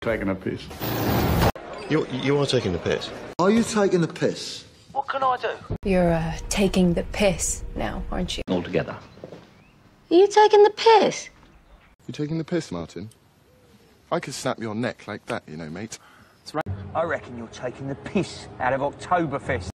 taking a piss. You are taking the piss. Are you taking the piss? What can I do? You're taking the piss now, aren't you? All together. Are you taking the piss? You taking the piss, Martin? I could snap your neck like that, you know, mate. I reckon you're taking the piss out of Oktoberfest.